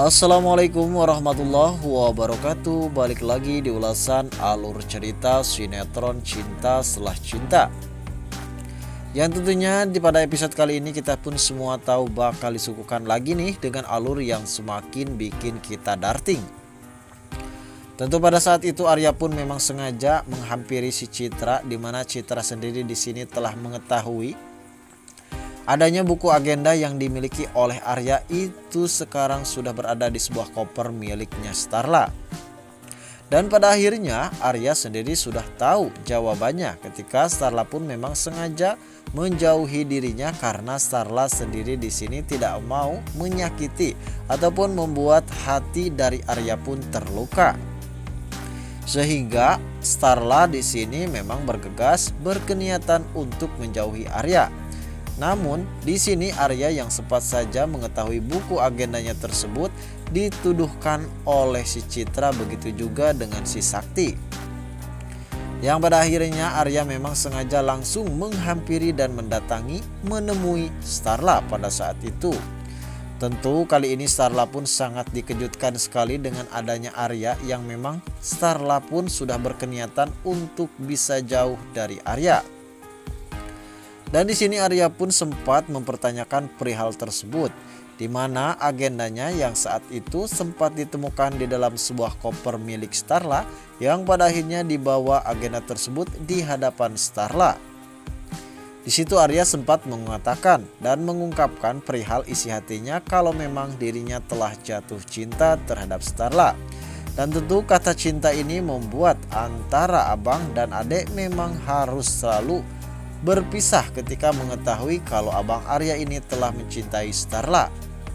Assalamualaikum warahmatullahi wabarakatuh. Balik lagi di ulasan alur cerita sinetron Cinta Setelah Cinta, yang tentunya pada episode kali ini kita pun semua tahu bakal disuguhkan lagi nih dengan alur yang semakin bikin kita darting. Tentu pada saat itu Arya pun memang sengaja menghampiri si Citra, dimana Citra sendiri di sini telah mengetahui adanya buku agenda yang dimiliki oleh Arya itu sekarang sudah berada di sebuah koper miliknya Starla. Dan pada akhirnya Arya sendiri sudah tahu jawabannya ketika Starla pun memang sengaja menjauhi dirinya karena Starla sendiri di sini tidak mau menyakiti ataupun membuat hati dari Arya pun terluka. Sehingga Starla di sini memang bergegas berkeniatan untuk menjauhi Arya. Namun di sini Arya yang sempat saja mengetahui buku agendanya tersebut dituduhkan oleh si Citra, begitu juga dengan si Sakti. Yang pada akhirnya Arya memang sengaja langsung menghampiri dan mendatangi menemui Starla pada saat itu. Tentu kali ini Starla pun sangat dikejutkan sekali dengan adanya Arya, yang memang Starla pun sudah berkeniatan untuk bisa jauh dari Arya. Dan di sini Arya pun sempat mempertanyakan perihal tersebut, di mana agendanya yang saat itu sempat ditemukan di dalam sebuah koper milik Starla, yang pada akhirnya dibawa agenda tersebut di hadapan Starla. Di situ Arya sempat mengatakan dan mengungkapkan perihal isi hatinya kalau memang dirinya telah jatuh cinta terhadap Starla. Dan tentu kata cinta ini membuat antara abang dan adek memang harus selalu berpisah ketika mengetahui kalau abang Arya ini telah mencintai Starla.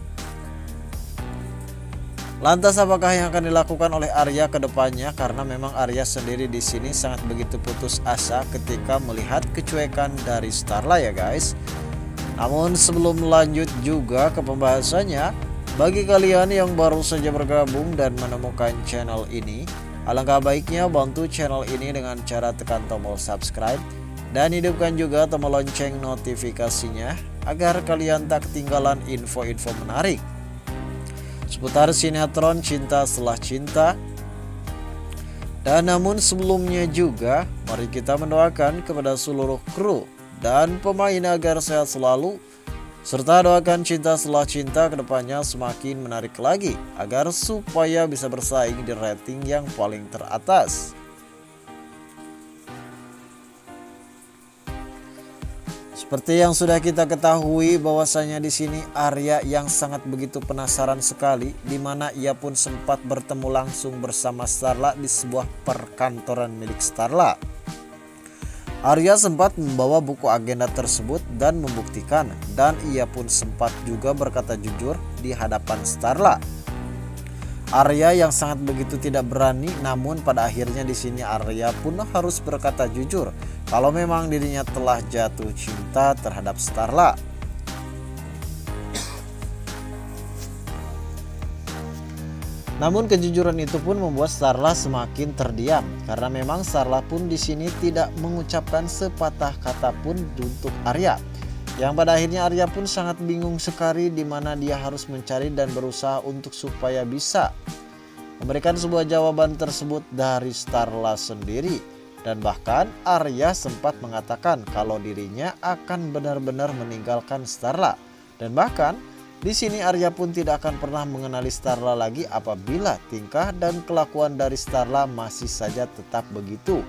Lantas apakah yang akan dilakukan oleh Arya ke depannya, karena memang Arya sendiri di sini sangat begitu putus asa ketika melihat kecuekan dari Starla ya guys. Namun sebelum lanjut juga ke pembahasannya, bagi kalian yang baru saja bergabung dan menemukan channel ini, alangkah baiknya bantu channel ini dengan cara tekan tombol subscribe dan hidupkan juga tombol lonceng notifikasinya agar kalian tak ketinggalan info-info menarik seputar sinetron Cinta Setelah Cinta. Dan namun sebelumnya juga mari kita mendoakan kepada seluruh kru dan pemain agar sehat selalu, serta doakan Cinta Setelah Cinta kedepannya semakin menarik lagi agar supaya bisa bersaing di rating yang paling teratas. Seperti yang sudah kita ketahui bahwasanya di sini Arya yang sangat begitu penasaran sekali, di mana ia pun sempat bertemu langsung bersama Starla di sebuah perkantoran milik Starla. Arya sempat membawa buku agenda tersebut dan membuktikan, dan ia pun sempat juga berkata jujur di hadapan Starla. Arya yang sangat begitu tidak berani, namun pada akhirnya di sini Arya pun harus berkata jujur kalau memang dirinya telah jatuh cinta terhadap Starla. Namun kejujuran itu pun membuat Starla semakin terdiam, karena memang Starla pun di sini tidak mengucapkan sepatah kata pun untuk Arya. Yang pada akhirnya Arya pun sangat bingung sekali, di mana dia harus mencari dan berusaha untuk supaya bisa memberikan sebuah jawaban tersebut dari Starla sendiri. Dan bahkan Arya sempat mengatakan kalau dirinya akan benar-benar meninggalkan Starla. Dan bahkan di sini Arya pun tidak akan pernah mengenali Starla lagi apabila tingkah dan kelakuan dari Starla masih saja tetap begitu.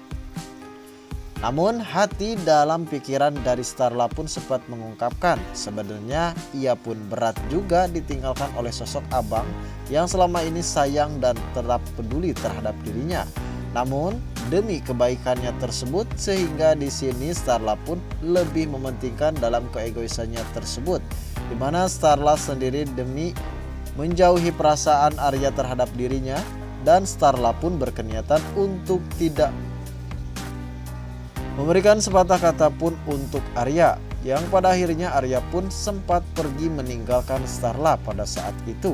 Namun hati dalam pikiran dari Starla pun sempat mengungkapkan sebenarnya ia pun berat juga ditinggalkan oleh sosok abang yang selama ini sayang dan tetap peduli terhadap dirinya. Namun demi kebaikannya tersebut, sehingga di sini Starla pun lebih mementingkan dalam keegoisannya tersebut, di mana Starla sendiri demi menjauhi perasaan Arya terhadap dirinya, dan Starla pun berkeniatan untuk tidak memberikan sepatah kata pun untuk Arya, yang pada akhirnya Arya pun sempat pergi meninggalkan Starla pada saat itu.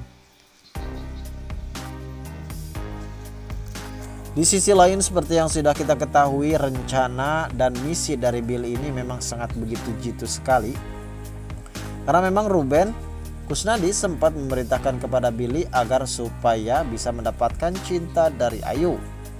Di sisi lain, seperti yang sudah kita ketahui, rencana dan misi dari Bill ini memang sangat begitu jitu sekali. Karena memang Ruben Kusnadi sempat memerintahkan kepada Billy agar supaya bisa mendapatkan cinta dari Ayu.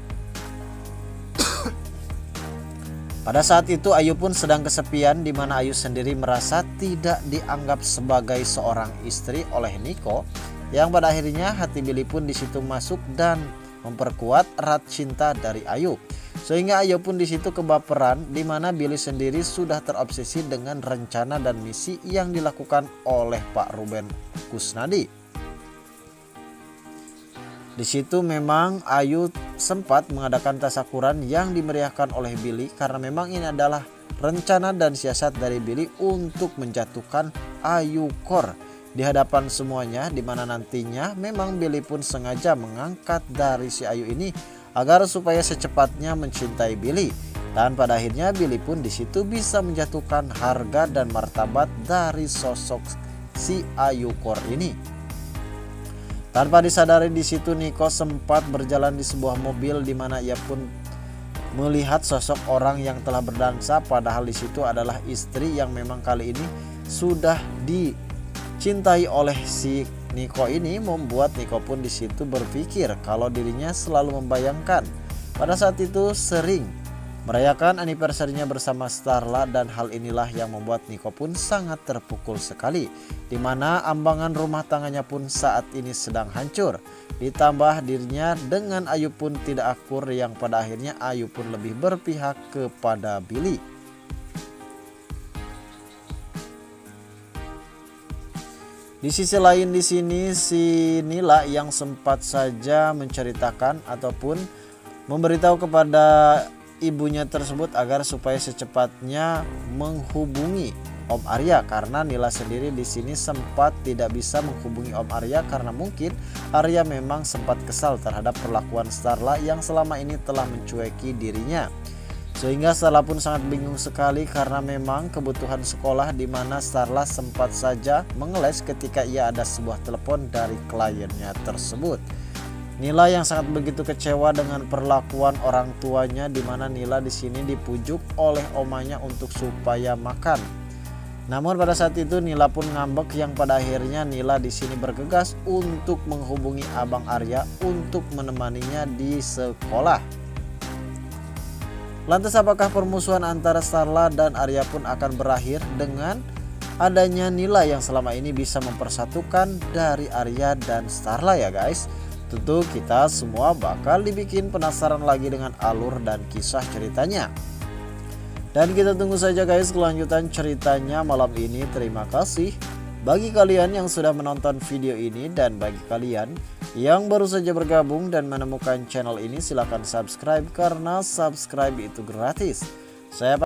Pada saat itu Ayu pun sedang kesepian, di mana Ayu sendiri merasa tidak dianggap sebagai seorang istri oleh Niko, yang pada akhirnya hati Billy pun di situ masuk dan memperkuat erat cinta dari Ayu. Sehingga Ayu pun di situ kebaperan, di mana Billy sendiri sudah terobsesi dengan rencana dan misi yang dilakukan oleh Pak Ruben Kusnadi. Di situ memang Ayu sempat mengadakan tasyakuran yang dimeriahkan oleh Billy, karena memang ini adalah rencana dan siasat dari Billy untuk menjatuhkan Ayu Kor di hadapan semuanya, di mana nantinya memang Billy pun sengaja mengangkat dari si Ayu ini agar supaya secepatnya mencintai Billy, dan pada akhirnya Billy pun di situ bisa menjatuhkan harga dan martabat dari sosok si Ayu Kor ini. Tanpa disadari di situ Niko sempat berjalan di sebuah mobil, di mana ia pun melihat sosok orang yang telah berdansa, padahal di situ adalah istri yang memang kali ini sudah dicintai oleh si Niko ini, membuat Niko pun di situ berpikir kalau dirinya selalu membayangkan pada saat itu sering merayakan anniversary-nya bersama Starla, dan hal inilah yang membuat Niko pun sangat terpukul sekali, di mana ambangan rumah tangganya pun saat ini sedang hancur. Ditambah dirinya dengan Ayu pun tidak akur, yang pada akhirnya Ayu pun lebih berpihak kepada Billy. Di sisi lain di sini si Nila yang sempat saja menceritakan ataupun memberitahu kepada ibunya tersebut agar supaya secepatnya menghubungi Om Arya, karena Nila sendiri di sini sempat tidak bisa menghubungi Om Arya karena mungkin Arya memang sempat kesal terhadap perlakuan Starla yang selama ini telah mencueki dirinya. Sehingga Starla pun sangat bingung sekali karena memang kebutuhan sekolah, di mana Starla sempat saja mengeles ketika ia ada sebuah telepon dari kliennya tersebut. Nila yang sangat begitu kecewa dengan perlakuan orang tuanya, di mana Nila di sini dipujuk oleh omanya untuk supaya makan. Namun pada saat itu Nila pun ngambek, yang pada akhirnya Nila di sini bergegas untuk menghubungi Abang Arya untuk menemaninya di sekolah. Lantas apakah permusuhan antara Starla dan Arya pun akan berakhir dengan adanya Nila yang selama ini bisa mempersatukan dari Arya dan Starla ya guys? Tentu kita semua bakal dibikin penasaran lagi dengan alur dan kisah ceritanya. Dan kita tunggu saja guys kelanjutan ceritanya malam ini. Terima kasih bagi kalian yang sudah menonton video ini, dan bagi kalian yang baru saja bergabung dan menemukan channel ini, silahkan subscribe karena subscribe itu gratis. Saya